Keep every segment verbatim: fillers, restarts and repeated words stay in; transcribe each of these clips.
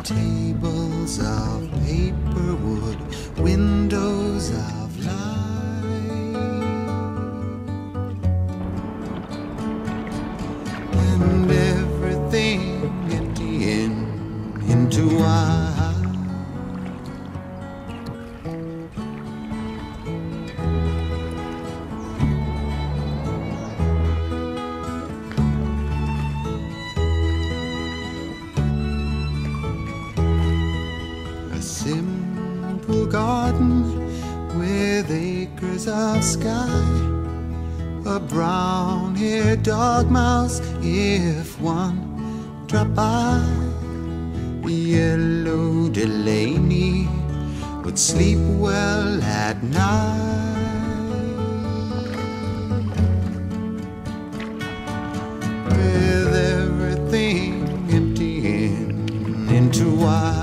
Tables of paper, wood, windows of light, and everything emptying into white. A simple garden with acres of sky, a brown-haired dog mouse if one drop by. Yellow Delaney would sleep well at night, with everything emptying into white.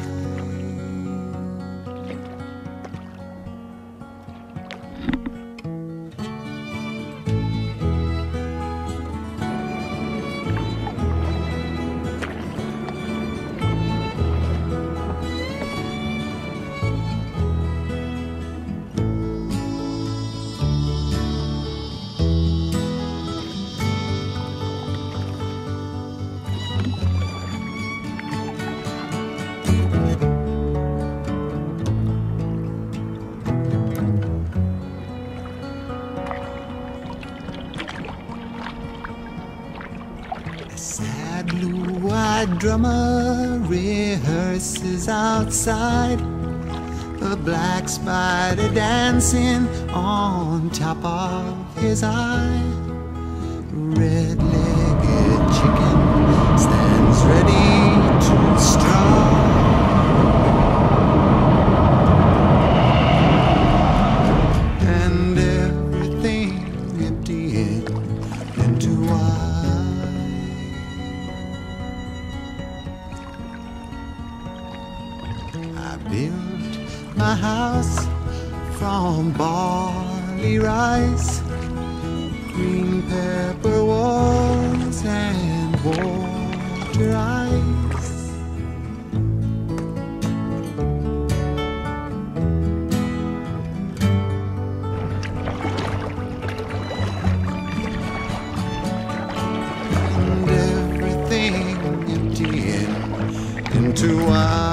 Sad blue-eyed drummer rehearses outside, a black spider dancing on top of his eye. Red-legged chicken stands ready to strike, and everything emptying into white. I built my house from barley rice, green pepper walls and water ice. And everything emptying into white.